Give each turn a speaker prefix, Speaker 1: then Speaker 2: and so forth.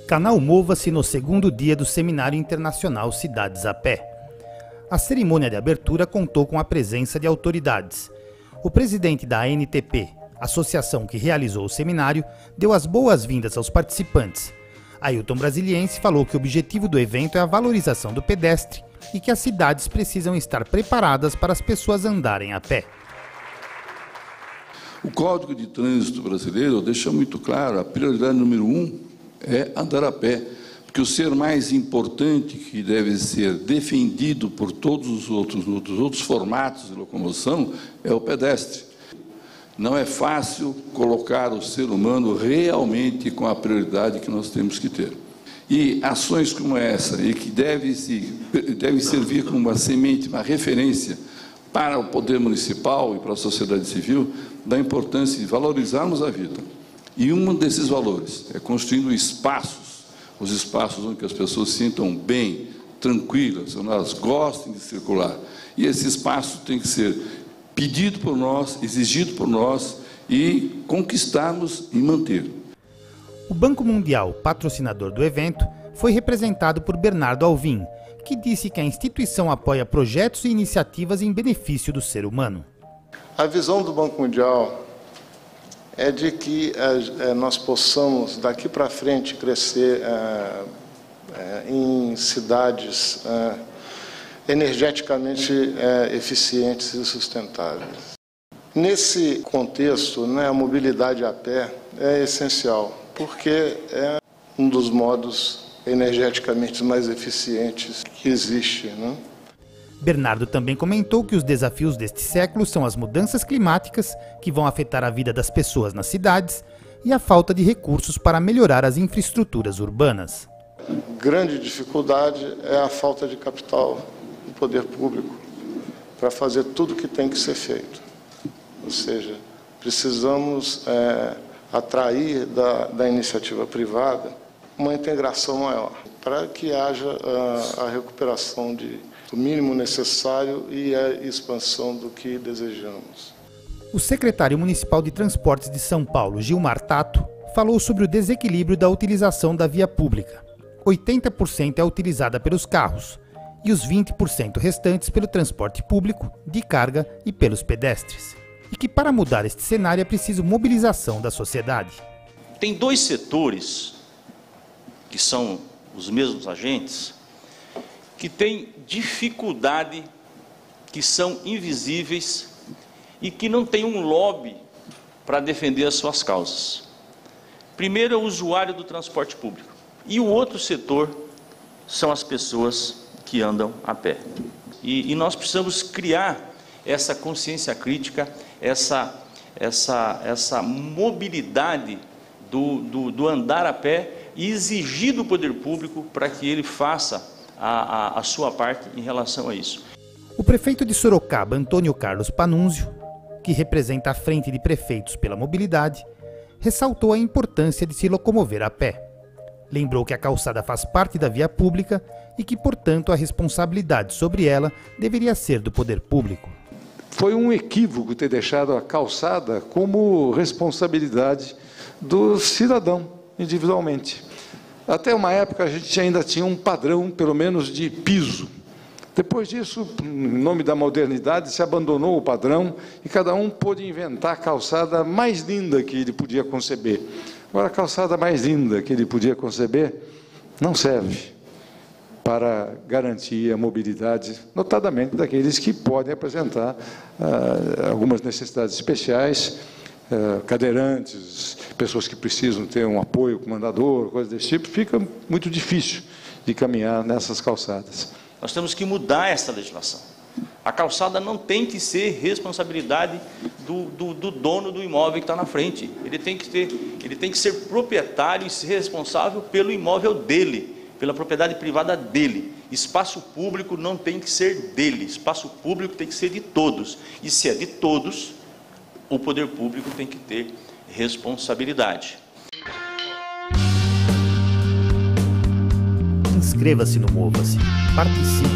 Speaker 1: Canal Mova-se no segundo dia do Seminário Internacional Cidades a Pé. A cerimônia de abertura contou com a presença de autoridades. O presidente da ANTP, associação que realizou o seminário, deu as boas-vindas aos participantes. Ailton Brasiliense falou que o objetivo do evento é a valorização do pedestre e que as cidades precisam estar preparadas para as pessoas andarem a pé.
Speaker 2: O Código de Trânsito brasileiro deixa muito claro, a prioridade número 1 é andar a pé, porque o ser mais importante que deve ser defendido por todos os outros formatos de locomoção é o pedestre. Não é fácil colocar o ser humano realmente com a prioridade que nós temos que ter. E ações como essa, e que deve servir como uma semente, uma referência para o poder municipal e para a sociedade civil, da importância de valorizarmos a vida. E um desses valores é construindo espaços, os espaços onde as pessoas se sintam bem, tranquilas, onde elas gostem de circular. E esse espaço tem que ser pedido por nós, exigido por nós e conquistarmos e manter.
Speaker 1: O Banco Mundial, patrocinador do evento, foi representado por Bernardo Alvim, que disse que a instituição apoia projetos e iniciativas em benefício do ser humano.
Speaker 3: A visão do Banco Mundial é de que nós possamos, daqui para frente, crescer em cidades energeticamente eficientes e sustentáveis. Nesse contexto, a mobilidade a pé é essencial, porque é um dos modos energeticamente mais eficientes que existe,
Speaker 1: Bernardo também comentou que os desafios deste século são as mudanças climáticas, que vão afetar a vida das pessoas nas cidades, e a falta de recursos para melhorar as infraestruturas urbanas.
Speaker 3: Grande dificuldade é a falta de capital do poder público para fazer tudo o que tem que ser feito. Ou seja, precisamos atrair da iniciativa privada uma integração maior, para que haja a recuperação do mínimo necessário e a expansão do que desejamos.
Speaker 1: O secretário municipal de Transportes de São Paulo, Gilmar Tato, falou sobre o desequilíbrio da utilização da via pública. 80% é utilizada pelos carros e os 20% restantes pelo transporte público, de carga e pelos pedestres. E que para mudar este cenário é preciso mobilização da sociedade.
Speaker 4: Tem dois setores, que são os mesmos agentes, que têm dificuldade, que são invisíveis e que não têm um lobby para defender as suas causas. Primeiro é o usuário do transporte público e o outro setor são as pessoas que andam a pé. E nós precisamos criar essa consciência crítica, essa mobilidade do andar a pé e exigir do poder público para que ele faça a sua parte em relação a isso.
Speaker 1: O prefeito de Sorocaba, Antônio Carlos Panunzio, que representa a Frente de Prefeitos pela Mobilidade, ressaltou a importância de se locomover a pé. Lembrou que a calçada faz parte da via pública e que, portanto, a responsabilidade sobre ela deveria ser do poder público.
Speaker 5: Foi um equívoco ter deixado a calçada como responsabilidade do cidadão, individualmente. Até uma época a gente ainda tinha um padrão, pelo menos, de piso. Depois disso, em nome da modernidade, se abandonou o padrão e cada um pôde inventar a calçada mais linda que ele podia conceber. Agora, a calçada mais linda que ele podia conceber não serve para garantir a mobilidade, notadamente daqueles que podem apresentar algumas necessidades especiais, cadeirantes, pessoas que precisam ter um apoio comandador, coisas desse tipo. Fica muito difícil de caminhar nessas calçadas.
Speaker 4: Nós temos que mudar essa legislação. A calçada não tem que ser responsabilidade do dono do imóvel que está na frente. Ele tem que ser proprietário e ser responsável pelo imóvel dele, pela propriedade privada dele. Espaço público não tem que ser dele, espaço público tem que ser de todos. E se é de todos, o poder público tem que ter responsabilidade.
Speaker 1: Inscreva-se no Mova-se, participe.